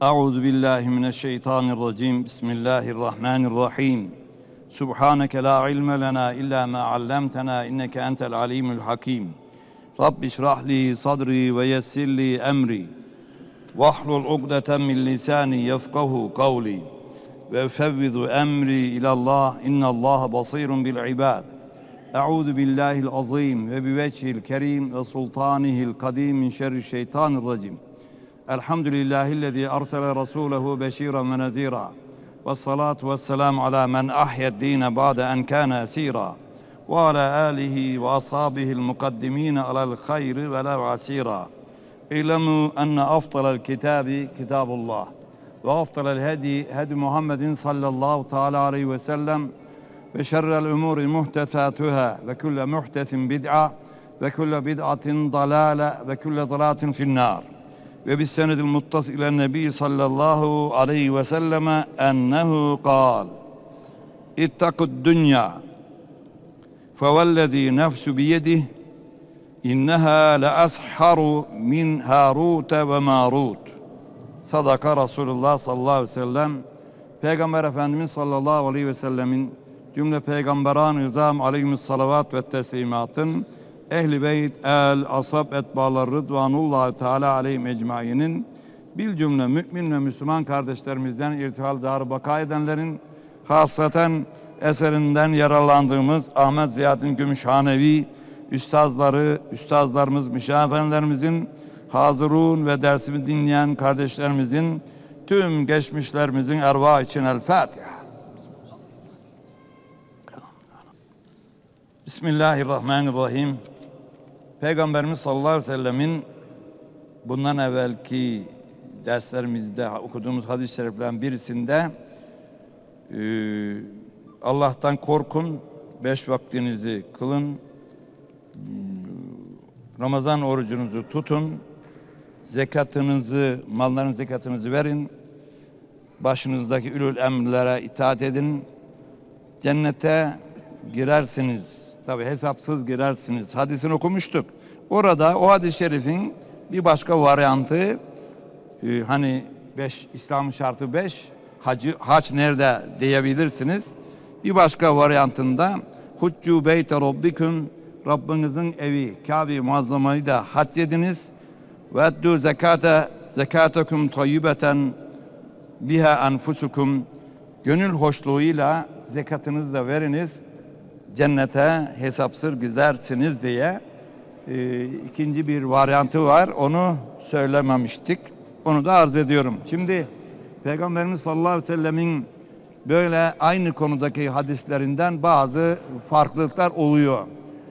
Euzu billahi mineşşeytanirracim. Bismillahirrahmanirrahim. Subhaneke la ilme lena illa ma allamtena inneke entel alimul hakim. Rabbi şrah li sadri ve yessir li emri. Vahlul ugdeten min lisani yefkahu kavli. Ve efevvidu emri ilallah. İnnallâhe basirun bil ibad. Euzu billahil azim ve bi vechihil kerim ve sultanihil kadim min şerri şeytanirracim. Elhamdülillahillezî arsale rasûlehu beşîran ve nezîrâ. Vessalâtu vesselamu alâ men ahyed-dîne ba'de en kâne esîrâ. Ve alâ âlihi ve ashâbihil mukaddimîne alel hayri ve lev asîrâ. İlemû enne afdalel kitâbi kitâbullah. Ve afdalel hedi hedi Muhammedin sallallahu teâlâ aleyhi ve sellem. Ve şerrel umûri muhtesâtuhâ ve külle muhtesin bid'a ve külle bid'atin dalâle ve külle dalâtin finnâr. Ve bis senedil muttas ile nebi sallallahu aleyhi ve selleme ennehu kal ittakud dünya fevellezî nefsu biyedih inneha le asharu min Harut ve Marut. Sadaka Resulullah sallallahu aleyhi ve sellem. Peygamber Efendimiz sallallahu aleyhi ve sellemin cümle peygamberan izam aleyhissalavat ve teslimatın Ehl-i Beyt, el-Ashab, etbalar Rıdvanullah Teala aleyhim ecmainin bil cümle mümin ve Müslüman kardeşlerimizden irtihal dar baka edenlerin hasaten eserinden yararlandığımız Ahmet Ziyaddin Gümüşhanevi üstazlarımız, müşahefenlerimizin, hazırun ve dersimi dinleyen kardeşlerimizin, tüm geçmişlerimizin ervah için El-Fatiha. Bismillahirrahmanirrahim. Peygamberimiz sallallahu aleyhi ve sellemin bundan evvelki derslerimizde okuduğumuz hadis-i şeriflerin birisinde Allah'tan korkun, 5 vaktinizi kılın, Ramazan orucunuzu tutun, zekatınızı, malların zekatınızı verin, başınızdaki ülül emrlere itaat edin, cennete girersiniz. Tabi hesapsız girersiniz. Hadisini okumuştuk. Orada o hadis-i şerifin bir başka varyantı hani 5 İslam şartı 5 hac nerede diyebilirsiniz. Bir başka varyantında Huccu beyte rabbiküm, Rabbinizin evi Kabe-i Muazzama'yı da hac ediniz ve eddu zekatakum tayyibeten biha enfusukum, gönül hoşluğuyla zekatınızı da veriniz, cennete hesapsız gidersiniz diye ikinci bir varyantı var. Onu söylememiştik. Onu da arz ediyorum. Şimdi Peygamberimiz sallallahu aleyhi ve sellemin böyle aynı konudaki hadislerinden bazı farklılıklar oluyor.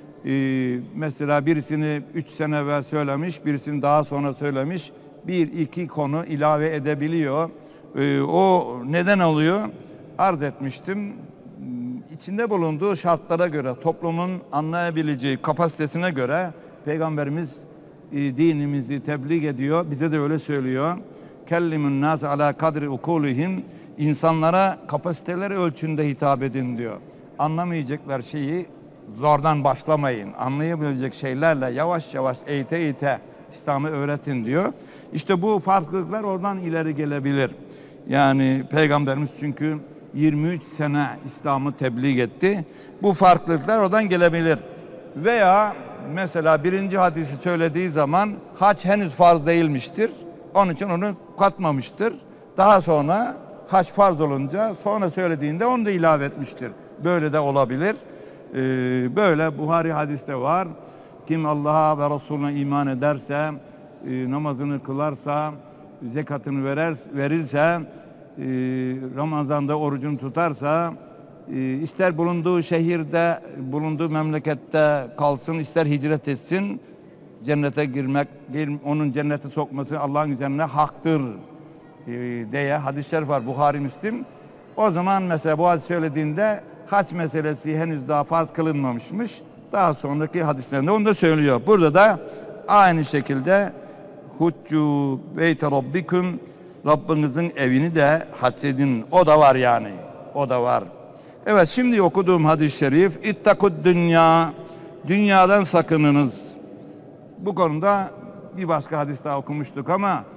Mesela birisini 3 sene evvel söylemiş, birisini daha sonra söylemiş. 1-2 konu ilave edebiliyor. O neden oluyor? Arz etmiştim. İçinde bulunduğu şartlara göre, toplumun anlayabileceği kapasitesine göre Peygamberimiz dinimizi tebliğ ediyor. Bize de öyle söylüyor. Kellimun nas ala kadri ukulihim, insanlara kapasiteleri ölçünde hitap edin diyor. Anlamayacaklar şeyi zordan başlamayın. Anlayabilecek şeylerle yavaş yavaş eğite İslam'ı öğretin diyor. İşte bu farklılıklar oradan ileri gelebilir. Yani Peygamberimiz çünkü 23 sene İslam'ı tebliğ etti. Bu farklılıklar oradan gelebilir. Veya mesela birinci hadisi söylediği zaman hac henüz farz değilmiştir. Onun için onu katmamıştır. Daha sonra hac farz olunca sonra söylediğinde onu da ilave etmiştir. Böyle de olabilir. Böyle Buhari hadiste var. Kim Allah'a ve Resulüne iman ederse, namazını kılarsa, zekatını verirse, Ramazan'da orucunu tutarsa, ister bulunduğu şehirde, bulunduğu memlekette kalsın, ister hicret etsin, cennete girmek, onun cennete sokması Allah'ın üzerine haktır diye hadis-i şerif var, Buhari Müslim. O zaman mesela bu hadis söylediğinde hac meselesi henüz daha farz kılınmamışmış. Daha sonraki hadislerinde onu da söylüyor. Burada da aynı şekilde Huccu beyte rabbiküm, Rabbinizin evini de hac edin. O da var yani. O da var. Evet, şimdi okuduğum hadis-i şerif ittakud dünya, dünyadan sakınınız. Bu konuda bir başka hadis daha okumuştuk ama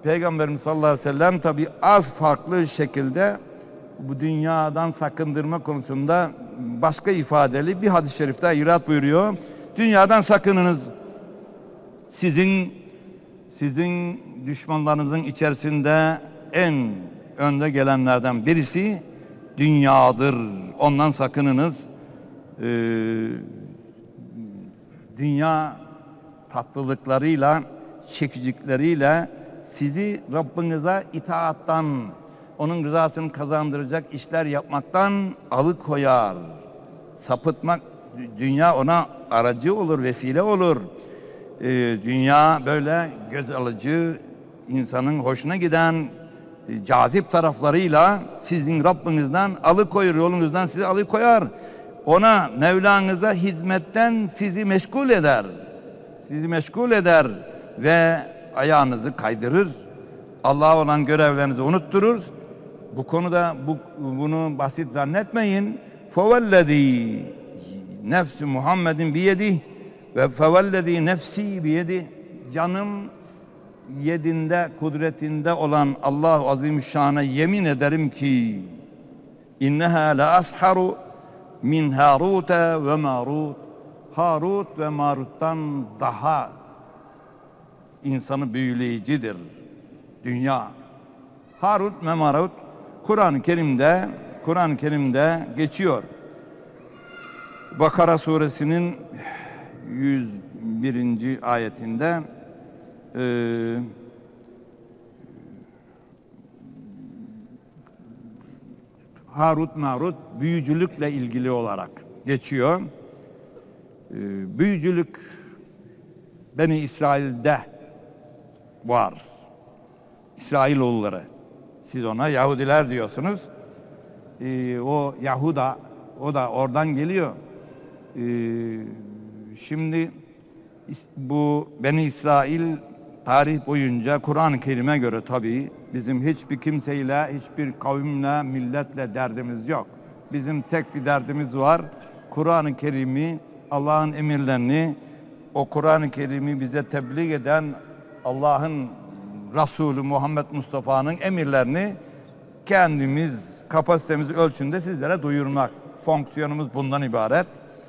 Peygamberimiz sallallahu aleyhi ve sellem tabi az farklı şekilde bu dünyadan sakındırma konusunda başka ifadeli bir hadis-i şerifte irat buyuruyor. Dünyadan sakınınız. Sizin düşmanlarınızın içerisinde en önde gelenlerden birisi dünyadır. Ondan sakınınız. Dünya tatlılıklarıyla, çekicikleriyle sizi Rabbinize itaattan, onun rızasını kazandıracak işler yapmaktan alıkoyar. Sapıtmak, dünya ona aracı olur, vesile olur. Dünya böyle göz alıcı, insanın hoşuna giden cazip taraflarıyla sizin Rabbinizden alıkoyur, yolunuzdan sizi alıkoyar. Ona, Mevlanıza hizmetten sizi meşgul eder. Sizi meşgul eder ve ayağınızı kaydırır. Allah'a olan görevlerinizi unutturur. Bu konuda bunu basit zannetmeyin. فَوَالَّذ۪ي nefsi Muhammedin biyedih ve fevellezî nefsî biyedih. Canım yedinde, kudretinde olan Allah-u Azimüşşan'a yemin ederim ki inneha la asharu min Harut'a ve Marut. Harut ve Marut'tan daha insanı büyüleyicidir dünya. Harut ve Marut Kur'an-ı Kerim'de geçiyor. Bakara suresinin 101. ayetinde Harut Marut büyücülükle ilgili olarak geçiyor. Büyücülük Beni İsrail'de var. İsrailoğulları. Siz ona Yahudiler diyorsunuz. O Yahuda, o da oradan geliyor. Şimdi bu Beni İsrail tarih boyunca Kur'an-ı Kerim'e göre tabii bizim hiçbir kimseyle, hiçbir kavimle, milletle derdimiz yok. Bizim tek bir derdimiz var. Kur'an-ı Kerim'i, Allah'ın emirlerini, o Kur'an-ı Kerim'i bize tebliğ eden Allah'ın Resulü Muhammed Mustafa'nın emirlerini kendimiz kapasitemiz ölçünde sizlere duyurmak. Fonksiyonumuz bundan ibaret.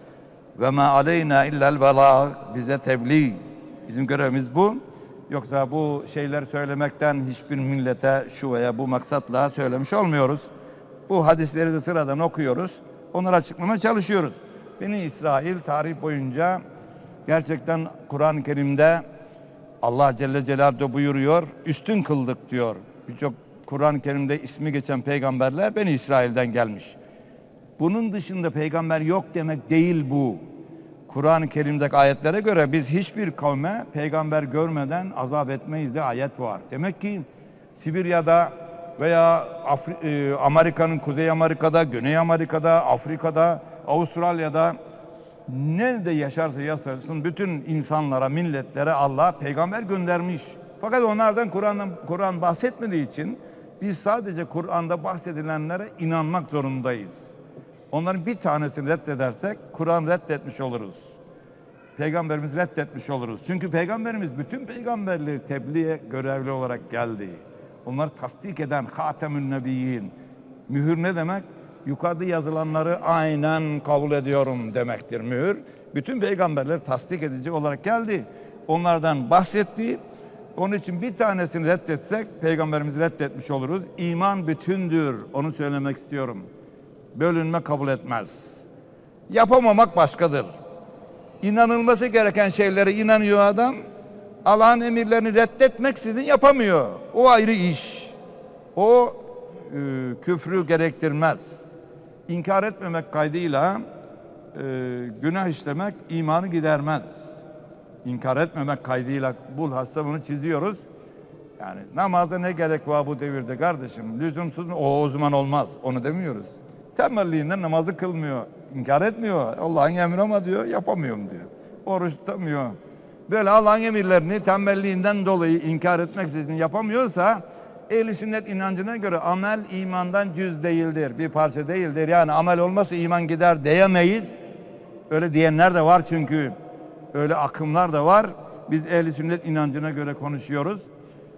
Ve ma aleyna illel belâg, bize tebliğ. Bizim görevimiz bu. Yoksa bu şeyler söylemekten hiçbir millete şu veya bu maksatla söylemiş olmuyoruz. Bu hadisleri de sıradan okuyoruz. Onları açıklamaya çalışıyoruz. Beni İsrail tarih boyunca gerçekten Kur'an-ı Kerim'de Allah Celle Celaluhu buyuruyor, üstün kıldık diyor. Birçok Kur'an-ı Kerim'de ismi geçen peygamberler Beni İsrail'den gelmiş. Bunun dışında peygamber yok demek değil bu. Kur'an-ı Kerim'deki ayetlere göre biz hiçbir kavme peygamber görmeden azap etmeyiz de ayet var. Demek ki Sibirya'da veya Amerika'nın, Kuzey Amerika'da, Güney Amerika'da, Afrika'da, Avustralya'da nerede yaşarsa yaşasın bütün insanlara, milletlere Allah peygamber göndermiş. Fakat onlardan Kur'an bahsetmediği için biz sadece Kur'an'da bahsedilenlere inanmak zorundayız. Onların bir tanesini reddedersek Kur'an reddetmiş oluruz. Peygamberimiz reddetmiş oluruz. Çünkü Peygamberimiz bütün peygamberleri tebliğe görevli olarak geldi. Onları tasdik eden Hatemün Nebiyyin. Mühür ne demek? Yukarıda yazılanları aynen kabul ediyorum demektir mühür. Bütün peygamberler tasdik edici olarak geldi. Onlardan bahsetti. Onun için bir tanesini reddetsek peygamberimizi reddetmiş oluruz. İman bütündür. Onu söylemek istiyorum. Bölünme kabul etmez. Yapamamak başkadır. İnanılması gereken şeylere inanıyor adam. Allah'ın emirlerini reddetmeksizin yapamıyor. O ayrı iş. O küfrü gerektirmez. İnkar etmemek kaydıyla günah işlemek imanı gidermez. İnkar etmemek kaydıyla bilhassa bunu çiziyoruz. Yani namaza ne gerek var bu devirde kardeşim? Lüzumsuz mu? O zaman olmaz. Onu demiyoruz. Temelliğinden namazı kılmıyor. İnkar etmiyor. Allah'ın emri ama diyor yapamıyorum diyor. Oruç tutamıyor. Böyle Allah'ın emirlerini tembelliğinden dolayı inkar etmeksizin yapamıyorsa ehl-i sünnet inancına göre amel imandan cüz değildir. Bir parça değildir. Yani amel olmazsa iman gider diyemeyiz. Öyle diyenler de var çünkü. Öyle akımlar da var. Biz ehl-i sünnet inancına göre konuşuyoruz.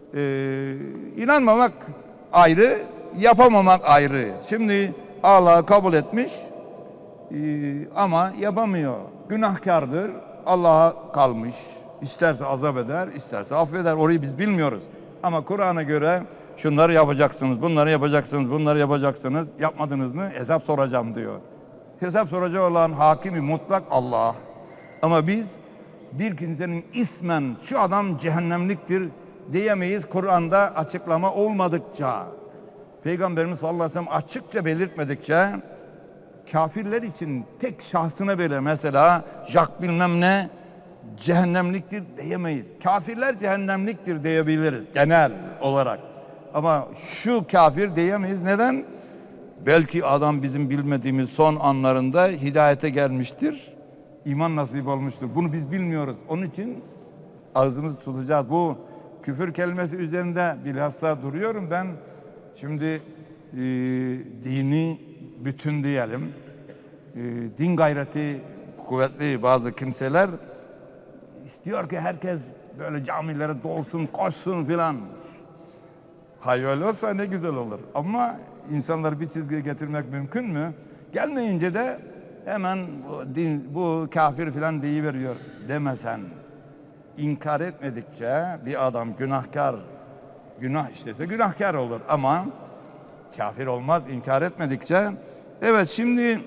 İnanmamak ayrı, yapamamak ayrı. Şimdi Allah kabul etmiş ama yapamıyor. Günahkardır, Allah'a kalmış. İsterse azap eder, isterse affeder. Orayı biz bilmiyoruz. Ama Kur'an'a göre şunları yapacaksınız, bunları yapacaksınız, bunları yapacaksınız. Yapmadınız mı hesap soracağım diyor. Hesap soracak olan hakimi mutlak Allah. Ama biz bir kimsenin ismen şu adam cehennemliktir diyemeyiz Kur'an'da açıklama olmadıkça. Peygamberimiz sallallahu aleyhi ve sellem açıkça belirtmedikçe kafirler için tek şahsına bile mesela Jack bilmem ne cehennemliktir diyemeyiz. Kafirler cehennemliktir diyebiliriz genel olarak. Ama şu kafir diyemeyiz. Neden? Belki adam bizim bilmediğimiz son anlarında hidayete gelmiştir. İman nasip olmuştur. Bunu biz bilmiyoruz. Onun için ağzımızı tutacağız. Bu küfür kelimesi üzerinde bilhassa duruyorum ben. Şimdi dini bütün diyelim. Din gayreti kuvvetli bazı kimseler istiyor ki herkes böyle camilere dolsun, koşsun filan. Hay öyle olsa ne güzel olur. Ama insanları bir çizgiye getirmek mümkün mü? Gelmeyince de hemen bu kafir filan deyiveriyor. Demesen, inkar etmedikçe bir adam günahkar, günah işlese günahkar olur ama kafir olmaz inkar etmedikçe. Evet, şimdi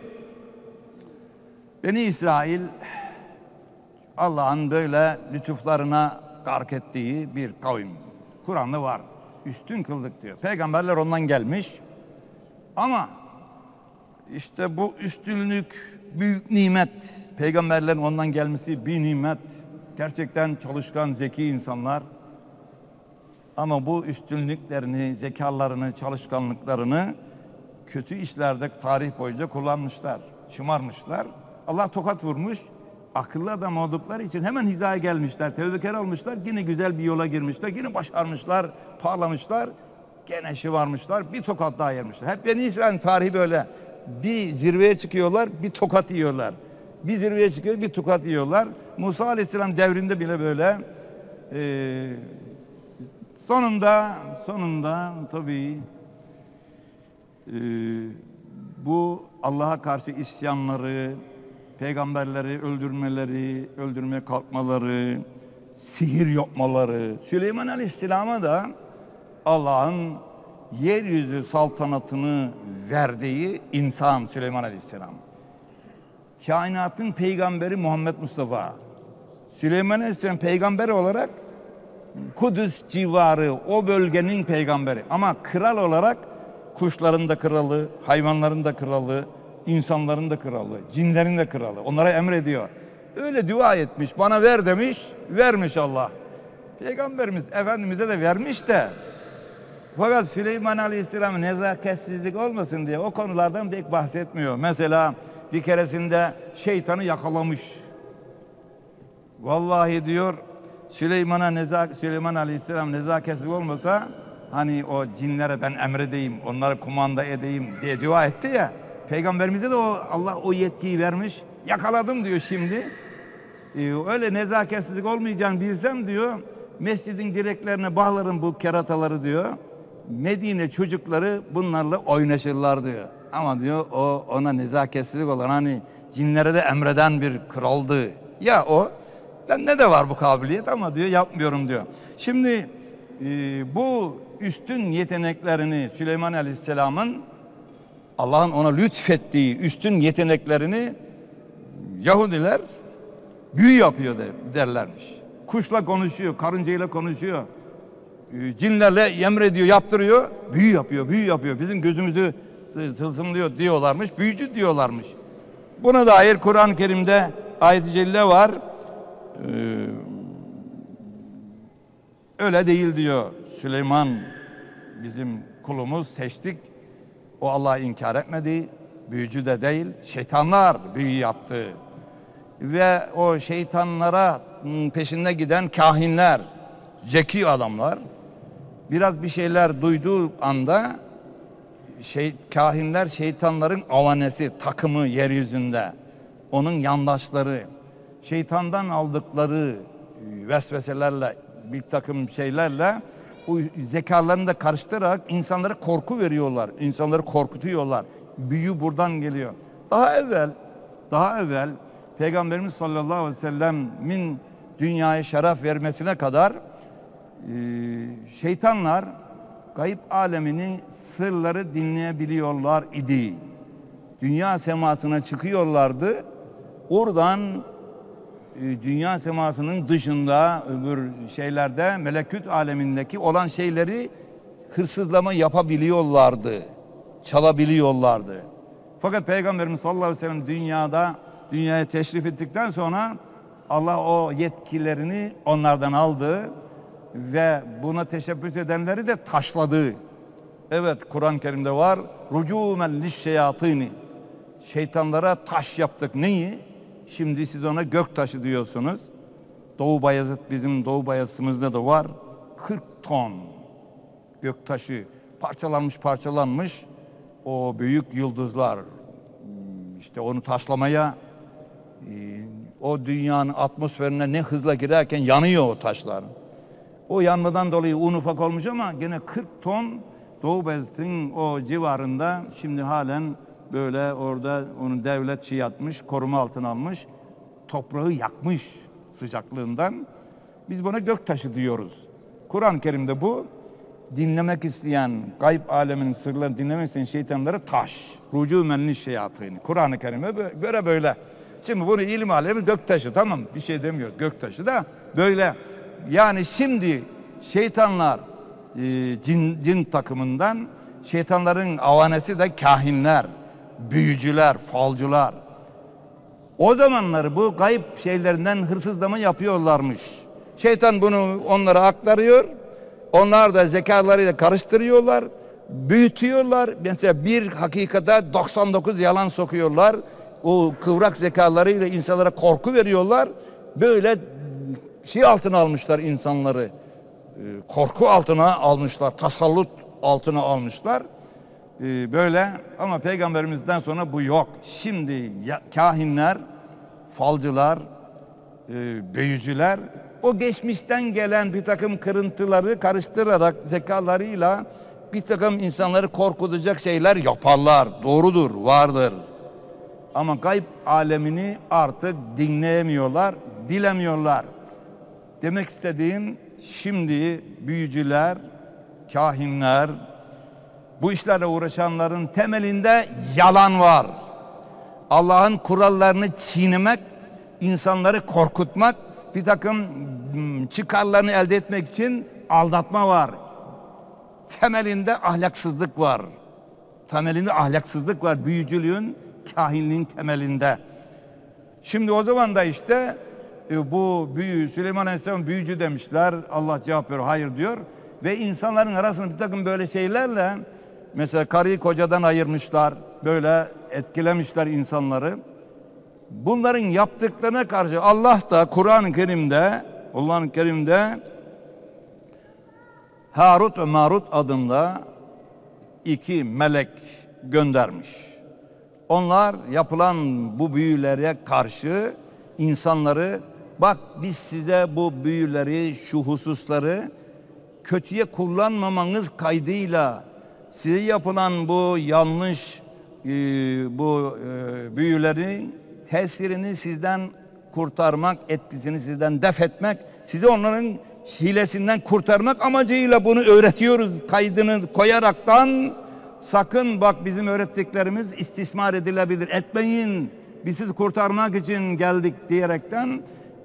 Beni İsrail Allah'ın böyle lütuflarına gark ettiği bir kavim. Kur'an'da var. Üstün kıldık diyor. Peygamberler ondan gelmiş. Ama işte bu üstünlük büyük nimet. Peygamberlerin ondan gelmesi bir nimet. Gerçekten çalışkan, zeki insanlar. Ama bu üstünlüklerini, zekalarını, çalışkanlıklarını kötü işlerde tarih boyunca kullanmışlar. Şımarmışlar. Allah tokat vurmuş. Akıllı adam oldukları için hemen hizaya gelmişler. Tevbekar olmuşlar. Yine güzel bir yola girmişler. Yine başarmışlar, parlamışlar. Gene şımarmışlar. Bir tokat daha yermişler. Hep Beni İsrail'in tarihi böyle. Bir zirveye çıkıyorlar, bir tokat yiyorlar. Bir zirveye çıkıyor, bir tokat yiyorlar. Musa Aleyhisselam devrinde bile böyle. Sonunda tabii bu Allah'a karşı isyanları, peygamberleri öldürmeye kalkmaları, sihir yapmaları, Süleyman Aleyhisselam'a da Allah'ın yeryüzü saltanatını verdiği insan Süleyman Aleyhisselam. Kainatın peygamberi Muhammed Mustafa. Süleyman Aleyhisselam peygamber olarak Kudüs civarı o bölgenin peygamberi. Ama kral olarak kuşların da kralı, hayvanların da kralı, insanların da kralı, cinlerin de kralı. Onlara emrediyor. Öyle dua etmiş, bana ver demiş, vermiş Allah. Peygamberimiz Efendimiz'e de vermiş de. Fakat Süleyman Aleyhisselam nezaketsizlik olmasın diye o konulardan pek bahsetmiyor. Mesela bir keresinde şeytanı yakalamış. Vallahi diyor Süleyman Aleyhisselam nezaketsiz olmasa hani o cinlere ben emredeyim, onları kumanda edeyim diye dua etti ya. Peygamberimize de Allah o yetkiyi vermiş. Yakaladım diyor şimdi. Öyle nezaketsizlik olmayacağını bilsem diyor. Mescidin direklerine bağlarım bu kerataları diyor. Medine çocukları bunlarla oynaşırlar diyor. Ama diyor ona nezaketsizlik olan hani cinlere de emreden bir kraldı. Ya o bende de var bu kabiliyet ama diyor yapmıyorum diyor. Şimdi bu üstün yeteneklerini Süleyman Aleyhisselam'ın Allah'ın ona lütfettiği üstün yeteneklerini Yahudiler büyü yapıyor derlermiş. Kuşla konuşuyor, karıncayla konuşuyor. Cinlerle emrediyor, yaptırıyor, büyü yapıyor. Bizim gözümüzü tılsımlıyor diyorlarmış, büyücü diyorlarmış. Buna dair Kur'an-ı Kerim'de ayet-i celle var. Öyle değil diyor. Süleyman bizim kulumuz, seçtik. O Allah'ı inkar etmedi. Büyücü de değil, şeytanlar büyü yaptı. Ve o şeytanlara peşinde giden kahinler, zeki adamlar, biraz bir şeyler duyduğu anda kahinler şeytanların avanesi, takımı yeryüzünde. Onun yandaşları, şeytandan aldıkları vesveselerle, bir takım şeylerle o zekalarını da karıştırarak insanlara korku veriyorlar. İnsanları korkutuyorlar. Büyü buradan geliyor. Daha evvel Peygamberimiz sallallahu aleyhi ve sellemin dünyaya şeref vermesine kadar şeytanlar gayb aleminin sırları dinleyebiliyorlar idi. Dünya semasına çıkıyorlardı. Oradan dünya semasının dışında öbür şeylerde melekut alemindeki olan şeyleri hırsızlama yapabiliyorlardı. Çalabiliyorlardı. Fakat Peygamberimiz sallallahu aleyhi ve sellem dünyaya teşrif ettikten sonra Allah o yetkilerini onlardan aldı ve buna teşebbüs edenleri de taşladı. Evet, Kur'an-ı Kerim'de var. Rucumen lişşeyatini. Şeytanlara taş yaptık. Neyi? Şimdi siz ona gök taşı diyorsunuz. Doğu Bayezid, bizim Doğu Bayezid'imizde de var. 40 ton gök taşı parçalanmış o büyük yıldızlar. İşte onu taşlamaya, o dünyanın atmosferine ne hızla girerken yanıyor o taşlar. O yanmadan dolayı un ufak olmuş ama gene 40 ton Doğu Bayezid'in o civarında şimdi halen böyle orada onu devlet şey yapmış, koruma altına almış, toprağı yakmış sıcaklığından. Biz buna göktaşı diyoruz. Kur'an-ı Kerim'de bu dinlemek isteyen, gayb aleminin sırlarını dinlemek isteyen şeytanlara taş. Rucumen lişşeyatîn. Kur'an-ı Kerim'e göre böyle. Şimdi bunu ilim alemi göktaşı, tamam, bir şey demiyoruz, göktaşı da böyle. Yani şimdi şeytanlar cin takımından, şeytanların avanesi de kahinler, büyücüler, falcılar. O zamanları bu gayb şeylerinden hırsızlama yapıyorlarmış. Şeytan bunu onlara aktarıyor. Onlar da zekalarıyla karıştırıyorlar, büyütüyorlar. Mesela bir hakikate 99 yalan sokuyorlar. O kıvrak zekalarıyla insanlara korku veriyorlar. Böyle şey altına almışlar insanları. Korku altına almışlar, tasallut altına almışlar. Böyle ama Peygamberimizden sonra bu yok. Şimdi kahinler, falcılar, büyücüler o geçmişten gelen bir takım kırıntıları karıştırarak zekalarıyla bir takım insanları korkutacak şeyler yaparlar. Doğrudur, vardır. Ama gayb alemini artık dinleyemiyorlar, bilemiyorlar. Demek istediğim, şimdi büyücüler, kahinler, bu işlerle uğraşanların temelinde yalan var. Allah'ın kurallarını çiğnemek, insanları korkutmak, bir takım çıkarlarını elde etmek için aldatma var. Temelinde ahlaksızlık var. Temelinde ahlaksızlık var büyücülüğün, kahinliğin temelinde. Şimdi o zaman da işte bu Süleyman Aleyhisselam büyücü demişler. Allah cevap veriyor, hayır diyor. Ve insanların arasında bir takım böyle şeylerle, mesela karıyı kocadan ayırmışlar, böyle etkilemişler insanları. Bunların yaptıklarına karşı Allah da Kur'an-ı Kerim'de Harut ve Marut adında 2 melek göndermiş. Onlar yapılan bu büyülere karşı insanları, bak biz size bu büyüleri, şu hususları kötüye kullanmamanız kaydıyla size yapılan bu yanlış büyülerin tesirini sizden kurtarmak, etkisini sizden def etmek, sizi onların hilesinden kurtarmak amacıyla bunu öğretiyoruz kaydını koyaraktan. Sakın bak, bizim öğrettiklerimiz istismar edilebilir, biz sizi kurtarmak için geldik diyerekten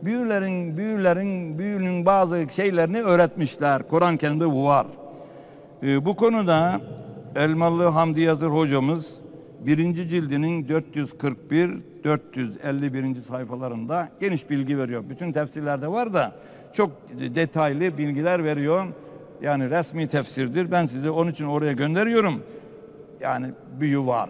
büyünün bazı şeylerini öğretmişler. Kur'an-ı Kerim'de bu var. Bu konuda Elmalı Hamdi Yazır hocamız 1. cildinin 441-451. sayfalarında geniş bilgi veriyor. Bütün tefsirlerde var da çok detaylı bilgiler veriyor. Yani resmi tefsirdir. Ben size onun için oraya gönderiyorum. Yani büyü var.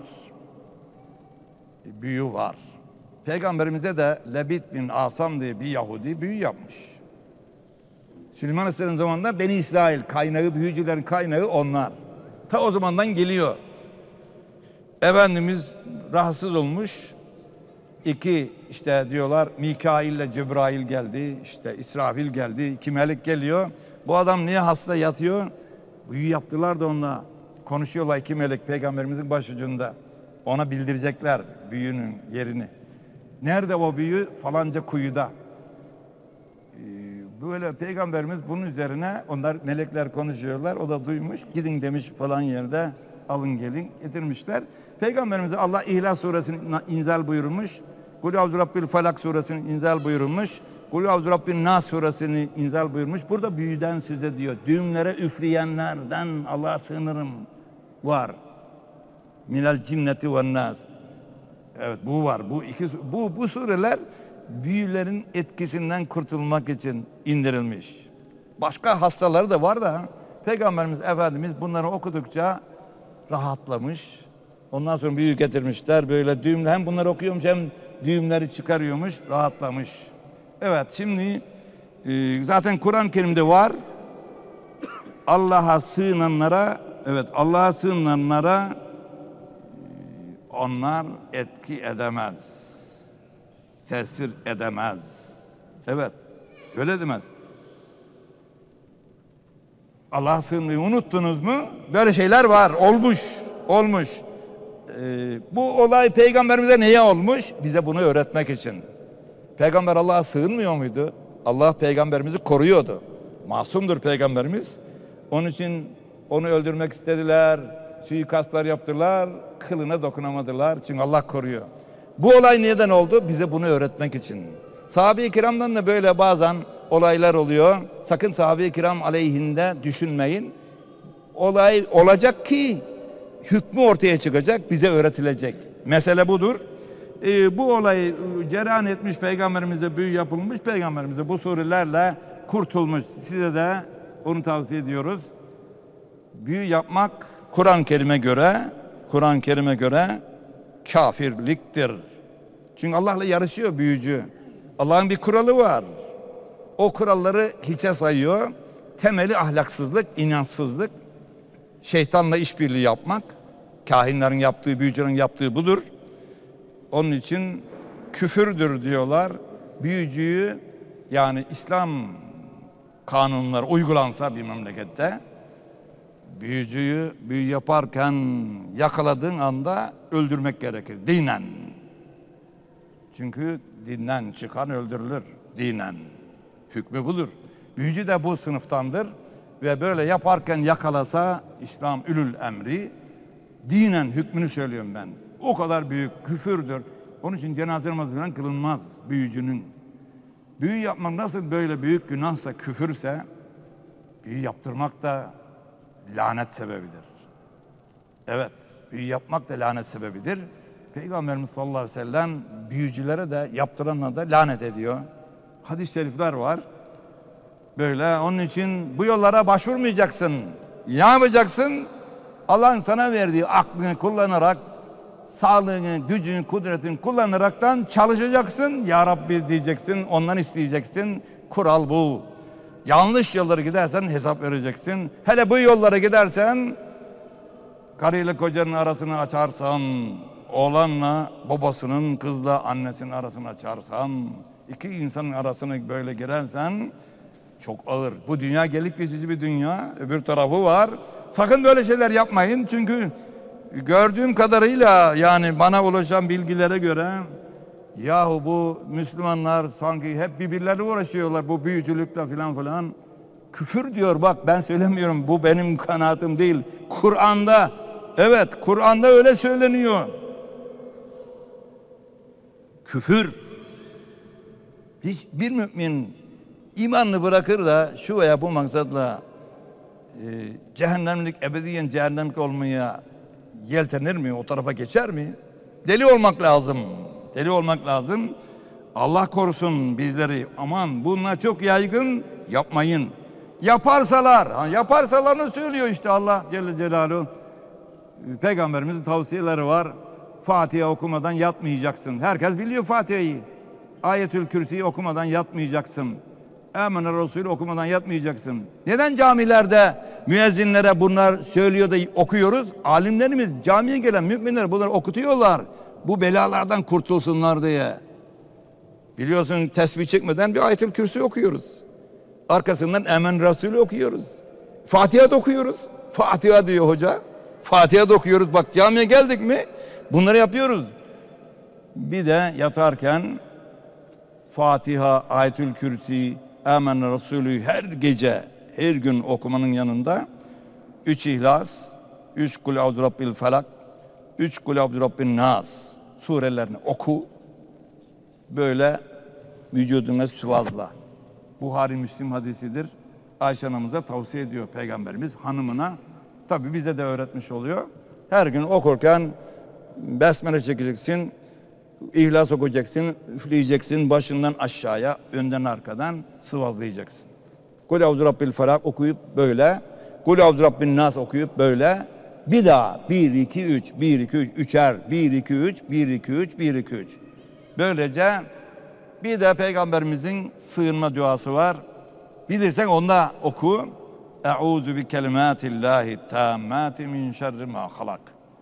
Büyü var. Peygamberimize de Lebit bin Asam diye bir Yahudi büyü yapmış. Süleyman Aleyhisselam zamanında Beni İsrail kaynağı, büyücülerin kaynağı onlar. Ta o zamandan geliyor. Efendimiz rahatsız olmuş. 2 işte diyorlar Mikail ile Cebrail geldi, işte İsrafil geldi, 2 melek geliyor. Bu adam niye hasta yatıyor? Büyü yaptılar da onunla. Konuşuyorlar iki melek peygamberimizin başucunda. Ona bildirecekler büyünün yerini. Nerede o büyü? Falanca kuyuda. Böyle peygamberimiz bunun üzerine onlar melekler konuşuyorlar. O da duymuş. Gidin demiş falan yerde. Alın gelin getirmişler. Peygamberimize Allah İhlas suresini inzal buyurmuş. Kul Eûzü Rabbil Felak suresini inzal buyurmuş. Kul Eûzü Rabbin Nas suresini inzal buyurmuş. Burada büyüden söz ediyor. Düğümlere üfleyenlerden Allah'a sığınırım var. Minel cinneti ve nas. Evet bu var. Bu sureler büyülerin etkisinden kurtulmak için indirilmiş. Başka hastaları da var da Peygamberimiz Efendimiz bunları okudukça rahatlamış. Ondan sonra büyü getirmişler. Böyle düğümle hem bunları okuyormuş hem düğümleri çıkarıyormuş. Rahatlamış. Evet şimdi zaten Kur'an-ı Kerim'de var. Allah'a sığınanlara onlar etki edemez. Tesir edemez. Evet. Öyle demez. Allah'a sığınmayı unuttunuz mu? Böyle şeyler var. Olmuş. Bu olay peygamberimize neye olmuş? Bize bunu öğretmek için. Peygamber Allah'a sığınmıyor muydu? Allah peygamberimizi koruyordu. Masumdur peygamberimiz. Onun için onu öldürmek istediler. Suikastlar yaptılar. Kılına dokunamadılar. Çünkü Allah koruyor. Bu olay neden oldu? Bize bunu öğretmek için. Sahabe-i kiramdan da böyle bazen olaylar oluyor. Sakın sahabe-i kiram aleyhinde düşünmeyin. Olay olacak ki hükmü ortaya çıkacak, bize öğretilecek. Mesele budur. Bu olay cereyan etmiş, peygamberimize büyü yapılmış, peygamberimize bu surelerle kurtulmuş. Size de onu tavsiye ediyoruz. Büyü yapmak Kur'an-ı Kerim'e göre kafirliktir. Çünkü Allah'la yarışıyor büyücü. Allah'ın bir kuralı var. O kuralları hiçe sayıyor. Temeli ahlaksızlık, inançsızlık, şeytanla işbirliği yapmak. Kahinlerin yaptığı, büyücünün yaptığı budur. Onun için küfürdür diyorlar. Büyücüyü yani İslam kanunları uygulansa bir memlekette büyücüyü büyü yaparken yakaladığın anda öldürmek gerekir dinen. Çünkü dinden çıkan öldürülür dinen. Hükmü budur. Büyücü de bu sınıftandır ve böyle yaparken yakalasa İslam ülül emri dinen hükmünü söylüyorum ben. O kadar büyük küfürdür. Onun için cenaze namazı falan kılınmaz büyücünün. Büyü yapmak nasıl böyle büyük günahsa, küfürse büyü yaptırmak da lanet sebebidir. Evet, büyü yapmak da lanet sebebidir. Peygamberimiz sallallahu aleyhi ve sellem büyücülere de yaptıranlara da lanet ediyor. Hadis-i şerifler var. Böyle onun için bu yollara başvurmayacaksın. Ne yapacaksın? Allah'ın sana verdiği aklını kullanarak, sağlığını, gücünü, kudretini kullanaraktan çalışacaksın. Ya Rabbi diyeceksin, ondan isteyeceksin. Kural bu. Yanlış yollara gidersen hesap vereceksin. Hele bu yollara gidersen, karıyla kocanın arasını açarsan, oğlanla babasının, kızla annesinin arasını açarsan, iki insanın arasına böyle girersen çok ağır. Bu dünya gelip geçici bir dünya, öbür tarafı var. Sakın böyle şeyler yapmayın çünkü gördüğüm kadarıyla yani bana ulaşan bilgilere göre yahu bu Müslümanlar sanki hep birbirleriyle uğraşıyorlar bu büyücülükle filan. Küfür diyor bak ben söylemiyorum bu benim kanaatim değil. Kur'an'da evet Kur'an'da öyle söyleniyor. Küfür. Hiçbir mümin imanını bırakır da şu veya bu maksatla cehennemlik, ebediyen cehennemlik olmaya yeltenir mi? O tarafa geçer mi? Deli olmak lazım. Deli olmak lazım. Allah korusun bizleri. Aman bunlar çok yaygın. Yapmayın. Yaparsalarını söylüyor işte Allah Celle Celaluhu. Peygamberimizin tavsiyeleri var. Fatiha okumadan yatmayacaksın. Herkes biliyor Fatiha'yı. Ayetül Kürsi'yi okumadan yatmayacaksın. Emine Resulü okumadan yatmayacaksın. Neden camilerde müezzinlere bunlar söylüyor da okuyoruz? Alimlerimiz camiye gelen müminler bunları okutuyorlar. Bu belalardan kurtulsunlar diye. Biliyorsun tesbih çekmeden bir Ayetül Kürsi okuyoruz. Arkasından Emen Resulü okuyoruz. Fatiha da okuyoruz. Fatiha diyor hoca. Fatiha da okuyoruz. Bak camiye geldik mi bunları yapıyoruz. Bir de yatarken Fatiha, Ayetül Kürsi, Emen Resulü her gece, her gün okumanın yanında 3 İhlas, 3 Kul Eûzü Rabbil Felak, 3 Kul Eûzü Rabbin Nas surelerini oku. Böyle vücuduna sıvazla. Buhari Müslim hadisidir. Ayşe anamıza tavsiye ediyor Peygamberimiz hanımına. Tabi bize de öğretmiş oluyor. Her gün okurken besmele çekeceksin, İhlas okuyacaksın, üfleyeceksin başından aşağıya, önden arkadan sıvazlayacaksın. Kul Eûzü Rabbil Felak okuyup böyle, Kul Eûzü Rabbin Nas okuyup böyle, bir daha 1 2 3 1 2 3 üçer 1 2 3 1 2 3 1 2 3. Böylece bir de Peygamberimizin sığınma duası var. Bilirsen onda oku. Eûzü bi kelimâtillâhi tâmmâti min şerri mâ halak.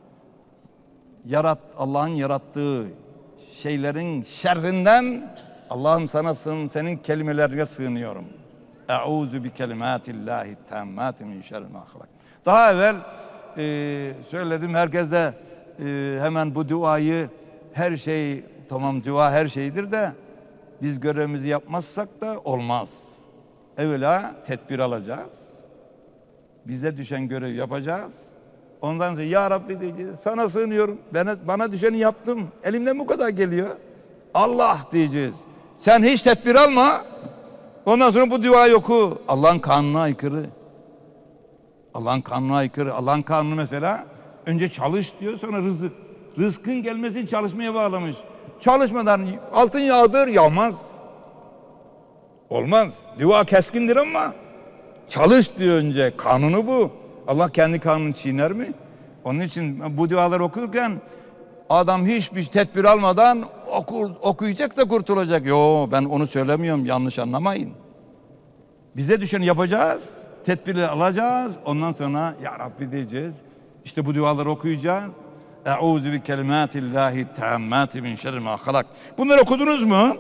Allah'ın yarattığı şeylerin şerrinden Allah'ım sana senin kelimelerine sığınıyorum. Eûzü bi kelimâtillâhi tâmmâti min şerri mâ halak. Daha evvel söyledim, herkes de hemen bu duayı, her şey tamam, dua her şeydir de biz görevimizi yapmazsak da olmaz. Evvela tedbir alacağız. Bize düşen görevi yapacağız. Ondan sonra ya Rabbi diyeceğiz. Sana sığınıyorum. Bana düşeni yaptım. Elimden bu kadar geliyor. Allah diyeceğiz. Sen hiç tedbir alma. Ondan sonra bu duayı oku. Allah'ın kanuna aykırı. Allah'ın kanuna aykırı. Allah'ın kanunu mesela önce çalış diyor, sonra rızık. Rızkın gelmesini çalışmaya bağlamış. Çalışmadan altın yağdır, yağmaz. Olmaz. Dua keskindir ama çalış diyor önce. Kanunu bu. Allah kendi kanunu çiğner mi? Onun için bu duaları okurken adam hiçbir tedbir almadan okuyacak da kurtulacak. Yo, ben onu söylemiyorum, yanlış anlamayın. Bize düşeni yapacağız. Tedbirleri alacağız. Ondan sonra ya Rabbi diyeceğiz. İşte bu duaları okuyacağız. Eûzü bi kelimâtillâhi tâmmâti min şerri mâ halak. Bunları okudunuz mu?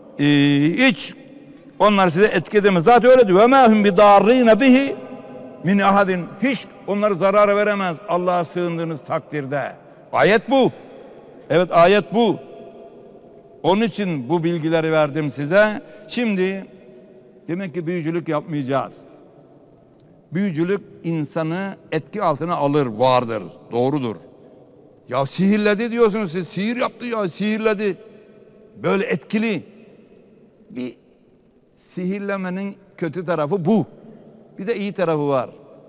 Hiç onlar size etki edemez. Zaten öyle diyor. Ve mâ hum bidârrîne bihi min ahadin. Hiç onları zarar veremez Allah'a sığındığınız takdirde. Ayet bu. Evet, ayet bu. Onun için bu bilgileri verdim size. Şimdi demek ki büyücülük yapmayacağız. Büyücülük insanı etki altına alır, vardır, doğrudur. Ya sihirledi diyorsunuz siz, sihir yaptı ya, sihirledi. Böyle etkili. Bir sihirlemenin kötü tarafı bu. Bir de iyi tarafı var.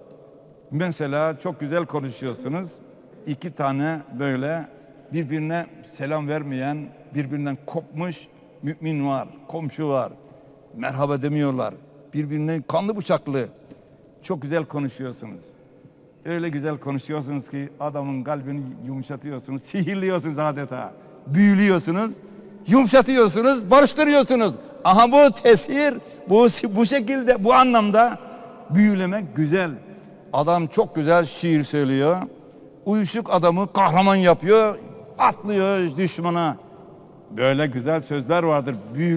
Mesela çok güzel konuşuyorsunuz. 2 tane böyle birbirine selam vermeyen, birbirinden kopmuş mümin var, komşu var. Merhaba demiyorlar. Birbirine kanlı bıçaklı. Çok güzel konuşuyorsunuz. Öyle güzel konuşuyorsunuz ki adamın kalbini yumuşatıyorsunuz, sihirliyorsunuz adeta. Büyülüyorsunuz, yumuşatıyorsunuz, barıştırıyorsunuz. Aha bu tesir, bu şekilde, bu anlamda büyülemek güzel. Adam çok güzel şiir söylüyor. Uyuşuk adamı kahraman yapıyor, atlıyor düşmana. Böyle güzel sözler vardır.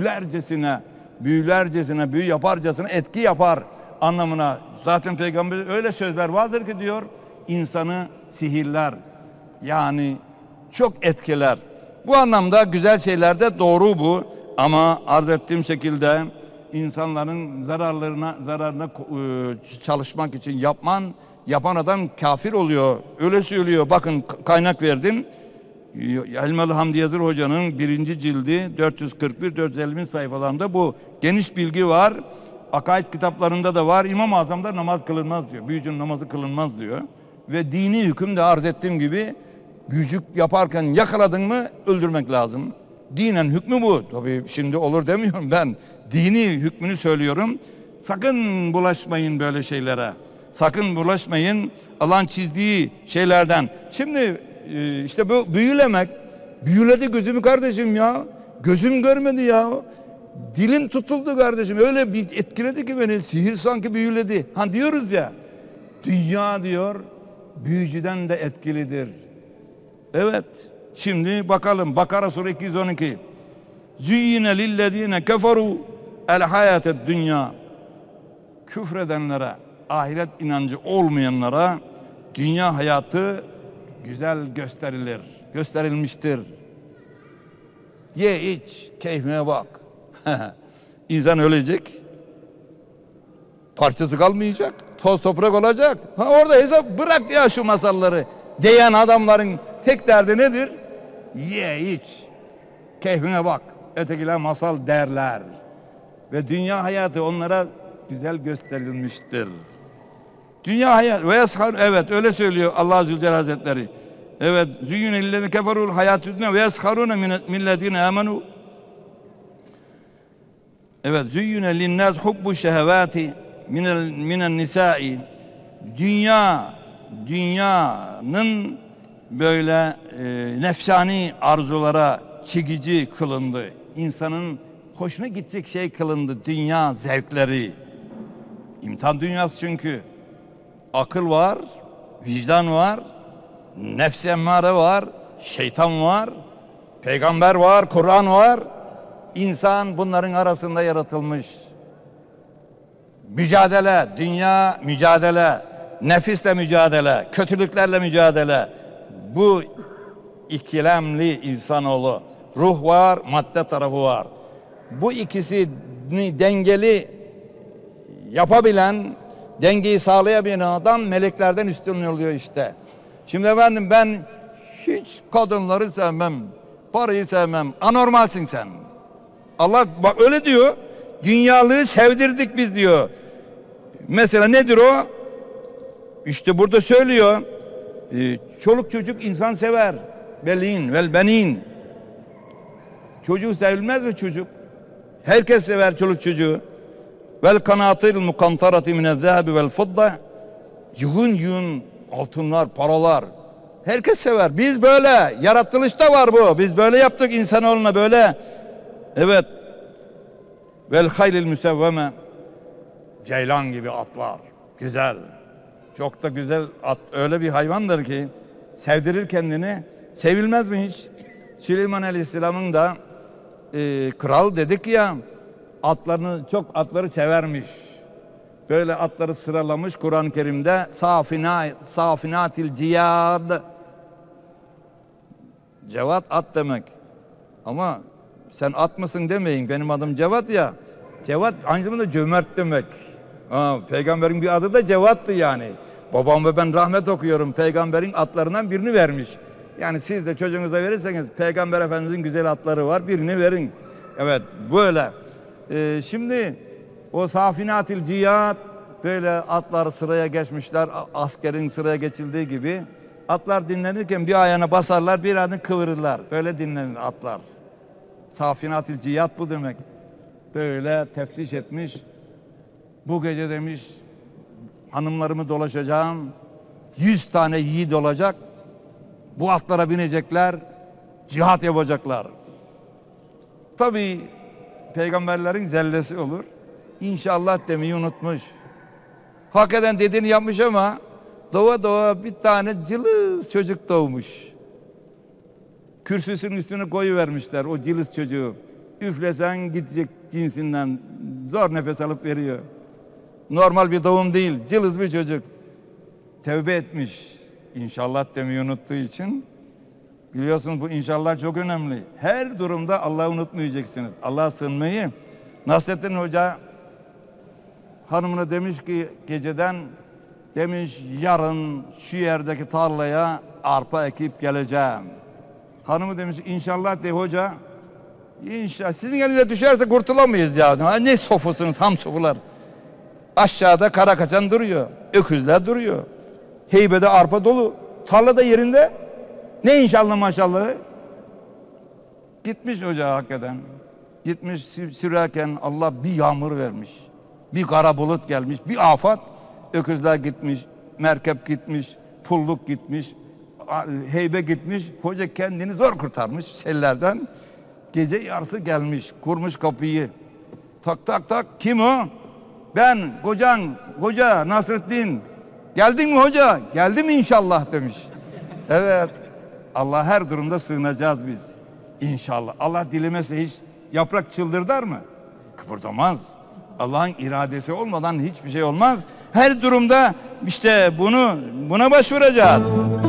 Büyülercesine, büyü yaparcasına etki yapar anlamına. Zaten Peygamber öyle sözler vardır ki diyor, insanı sihirler. Yani çok etkiler. Bu anlamda güzel şeyler de doğru bu. Ama arz ettiğim şekilde insanların zararına çalışmak için yapan adam kafir oluyor. Öyle söylüyor. Bakın kaynak verdim. Elmalı Hamdi Yazır Hoca'nın 1. cildi 441-450 sayfalarında bu geniş bilgi var. Akaid kitaplarında da var. İmam-ı Azam'da namaz kılınmaz diyor. Büyücünün namazı kılınmaz diyor. Ve dini hüküm de arz ettiğim gibi büyücük yaparken yakaladın mı öldürmek lazım. Dinen hükmü bu. Tabii şimdi olur demiyorum ben. Dini hükmünü söylüyorum. Sakın bulaşmayın böyle şeylere. Sakın bulaşmayın Allah'ın çizdiği şeylerden. Şimdi işte bu büyülemek. Büyüledi gözümü kardeşim ya. Gözüm görmedi ya. Dilim tutuldu kardeşim. Öyle bir etkiledi ki beni. Sihir sanki büyüledi. Ha diyoruz ya. Dünya diyor büyücüden de etkilidir. Evet. Şimdi bakalım. Bakara Suresi 212. Züyyine lillezine keferu el hayated dünya küfredenlere, ahiret inancı olmayanlara dünya hayatı güzel gösterilmiştir. Ye iç, keyfine bak. İnsan ölecek, parçası kalmayacak, toz toprak olacak. Orada hesap bırak ya şu masalları. Diyen adamların tek derdi nedir? Ye iç, keyfine bak. Ötekiler masal derler. Ve dünya hayatı onlara güzel gösterilmiştir. Dünya hayatı evet öyle söylüyor Allah Zülcelal Hazretleri. Evet, züyyüne lillezine keferul hayatü dünya ve yesharune millezine amenu. Evet, züyyüne linnâs hubbu şehevâti minen nisâi. Dünyanın böyle nefsani arzulara çekici kılındı. İnsanın hoşuna gidecek şey kılındı. Dünya zevkleri. İmtihan dünyası çünkü. Akıl var, vicdan var, nefs-i emmare var, şeytan var, peygamber var, Kur'an var. İnsan bunların arasında yaratılmış. Mücadele, dünya mücadele, nefisle mücadele, kötülüklerle mücadele. Bu ikilemli insanoğlu. Ruh var, madde tarafı var. Bu ikisini dengeli yapabilen, dengeyi sağlayabilen adam meleklerden üstün oluyor işte. Şimdi efendim ben hiç kadınları sevmem, parayı sevmem. Anormalsin sen. Allah bak öyle diyor. Dünyalığı sevdirdik biz diyor. Mesela nedir o? İşte burada söylüyor. Çoluk çocuk insan sever. Belin vel benin. Çocuğu sevilmez mi çocuk? Herkes sever çoluk çocuğu. Vel kanatil mukantarati minez zehebi vel fidda. Yığın altınlar, paralar. Herkes sever. Biz böyle. Yaratılışta var bu. Biz böyle yaptık insanoğluna böyle. Evet. Vel haylil müsevveme. Ceylan gibi atlar. Güzel. Çok da güzel at. Öyle bir hayvandır ki sevdirir kendini. Sevilmez mi hiç? Süleyman Aleyhisselam'ın da kral dedik ya, çok atları severmiş. Böyle atları sıralamış Kur'an-ı Kerim'de. Safinatil ciyad. Cevat at demek. Ama sen at mısın demeyin. Benim adım Cevat ya. Cevat aynı zamanda cömert demek. Peygamberin bir adı da Cevat'tı yani. Babam ve ben rahmet okuyorum. Peygamberin atlarından birini vermiş. Yani siz de çocuğunuza verirseniz Peygamber Efendimizin güzel atları var. Birini verin. Evet böyle. Şimdi o safinatil ciyad böyle atlar sıraya geçmişler. Askerin sıraya geçildiği gibi. Atlar dinlenirken bir ayağına basarlar, bir ayağını kıvırırlar. Böyle dinlenir atlar. Safinatil ciyad bu demek. Böyle teftiş etmiş. Bu gece demiş hanımlarımı dolaşacağım. 100 tane yiğit olacak. Bu atlara binecekler. Cihat yapacaklar. Tabii peygamberlerin zellesi olur. İnşallah demeyi unutmuş. Hakikaten dediğini yapmış ama doğa bir tane cılız çocuk doğmuş. Kürsüsünün üstüne koyuvermişler o cılız çocuğu. Üflesen gidecek cinsinden zor nefes alıp veriyor. Normal bir doğum değil, cılız bir çocuk. Tevbe etmiş. İnşallah demeyi unuttuğu için. Biliyorsunuz bu inşallah çok önemli. Her durumda Allah'ı unutmayacaksınız. Allah'a sığınmayı. Nasrettin Hoca hanımına demiş ki geceden demiş yarın şu yerdeki tarlaya arpa ekip geleceğim. Hanımı demiş inşallah de hoca. İnşallah sizin elinize düşerse kurtulamayız ya. Ne sofusunuz ham sofular. Aşağıda kara kaçan duruyor. Öküzler duruyor. Heybede arpa dolu. Tarla da yerinde. Ne inşallah maşallah. Gitmiş hoca hakikaten. Gitmiş sürerken Allah bir yağmur vermiş. Bir kara bulut gelmiş. Bir afat. Öküzler gitmiş. Merkep gitmiş. Pulluk gitmiş. Heybe gitmiş. Hoca kendini zor kurtarmış sellerden. Gece yarısı gelmiş. Kurmuş kapıyı. Tak tak tak. Kim o? Ben Hoca Nasrettin. Geldin mi hoca? Geldim inşallah demiş. Evet. Allah her durumda sığınacağız biz. İnşallah. Allah dilemese hiç yaprak çıldırdar mı? Kıpırdamaz. Allah'ın iradesi olmadan hiçbir şey olmaz. Her durumda işte buna başvuracağız.